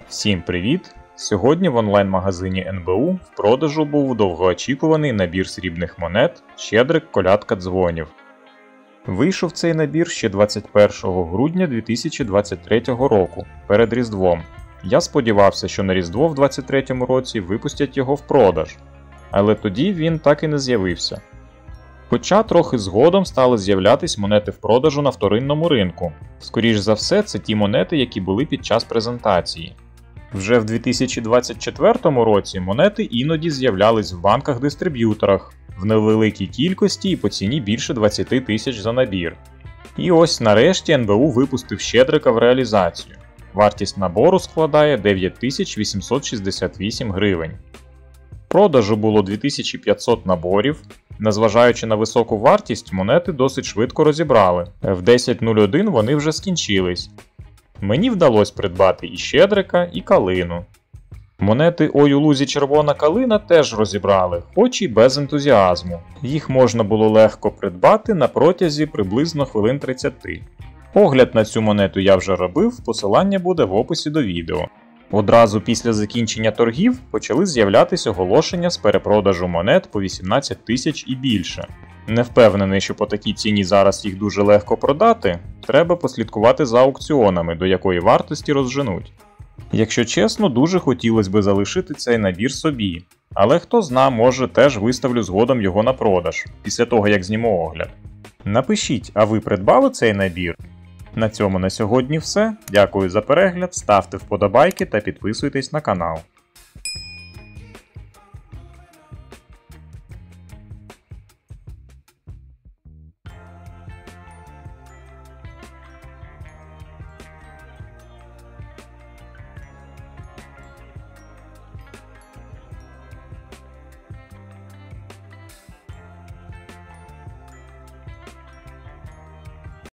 Всім привіт! Сьогодні в онлайн-магазині НБУ в продажу був довгоочікуваний набір срібних монет «Щедрик, колядка, дзвонів». Вийшов цей набір ще 21 грудня 2023 року, перед Різдвом. Я сподівався, що на Різдво в 2023 році випустять його в продаж, але тоді він так і не з'явився. Хоча трохи згодом стали з'являтись монети в продажу на вторинному ринку. Скоріш за все, це ті монети, які були під час презентації. Вже в 2024 році монети іноді з'являлись в банках-дистриб'юторах в невеликій кількості і по ціні більше 20 тисяч за набір. І ось нарешті НБУ випустив Щедрика в реалізацію. Вартість набору складає 9868 гривень. Продажу було 2500 наборів. Незважаючи на високу вартість, монети досить швидко розібрали. В 10.01 вони вже скінчились. Мені вдалося придбати і Щедрика, і калину. Монети «Ой у лузі червона калина» теж розібрали, хоч і без ентузіазму. Їх можна було легко придбати на протязі приблизно хвилин 30. Огляд на цю монету я вже робив, посилання буде в описі до відео. Одразу після закінчення торгів почали з'являтися оголошення з перепродажу монет по 18 тисяч і більше. Не впевнений, що по такій ціні зараз їх дуже легко продати, треба послідкувати за аукціонами, до якої вартості розженуть. Якщо чесно, дуже хотілося б залишити цей набір собі, але хто зна, може теж виставлю згодом його на продаж, після того як зніму огляд. Напишіть, а ви придбали цей набір? На цьому на сьогодні все. Дякую за перегляд, ставте вподобайки та підписуйтесь на канал.